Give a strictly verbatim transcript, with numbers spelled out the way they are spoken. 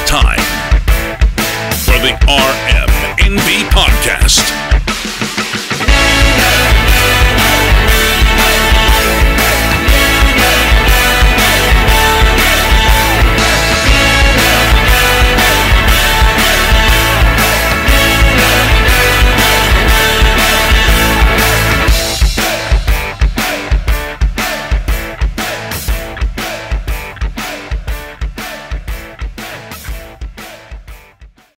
time for the R M N B podcast.